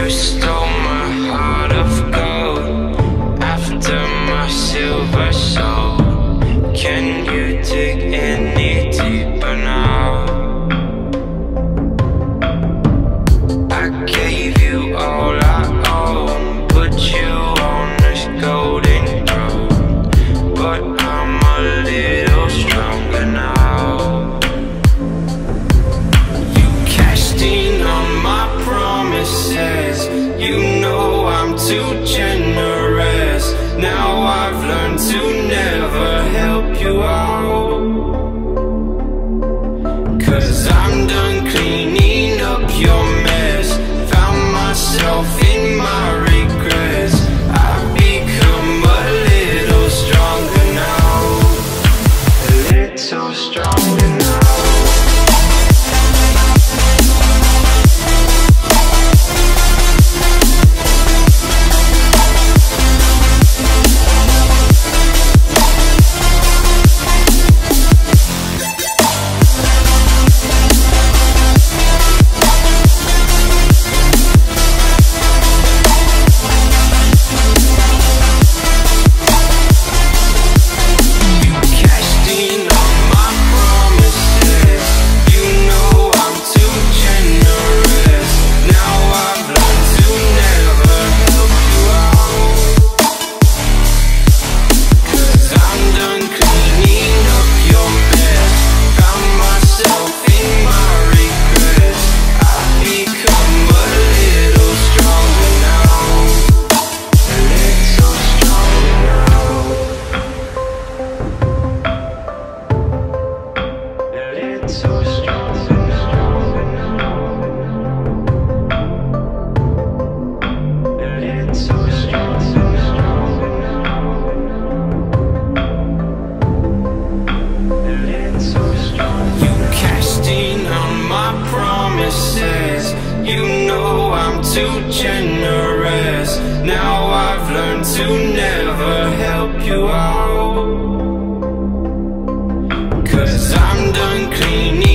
You stole my heart of gold after my silver soul. Can you dig any deeper now? I gave you all I own, put you on this golden throne, but I'm a little stronger now. You cashed in on my promises, you know I'm too generous. Now I've learned to never help you out, 'cause I'm done cleaning up your mess. Found myself in my regrets. I've become a little stronger now, a little stronger now. You know I'm too generous. Now I've learned to never help you out, 'cause I'm done cleaning